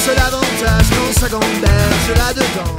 pense davantage quand ça gamberge là-dedans.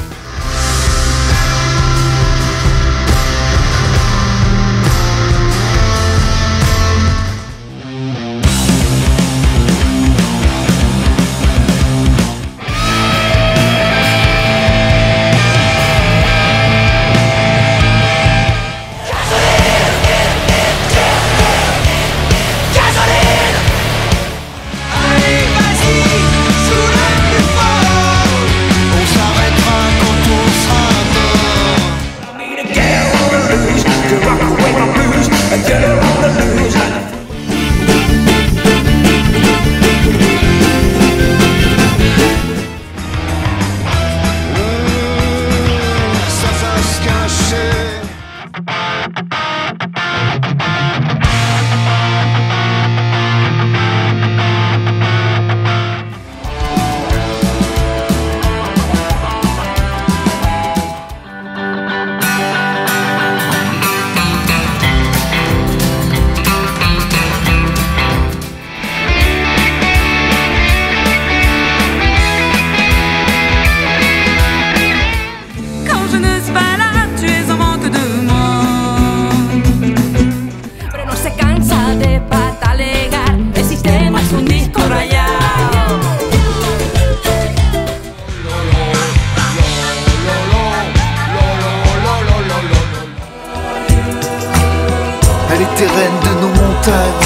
Elle était reine de nos montagnes.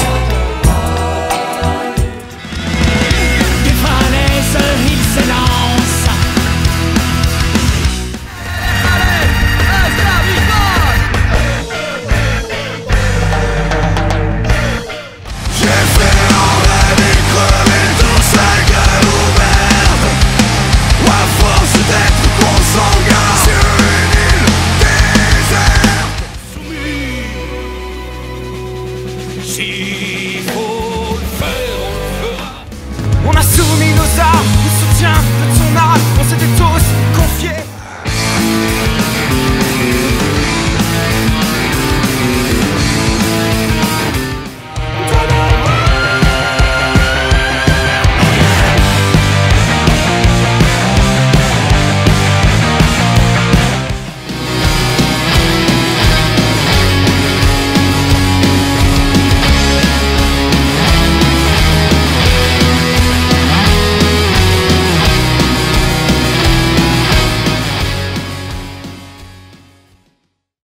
Des falaises, il s'élance. J'ai fait en rêve et crevé dans sa gueule ouverte. Ou à force d'être consanguin sur une île déserte. S'il faut le faire, on le fera. On a soumis nos armes, le soutien de son âme. On s'est détourné.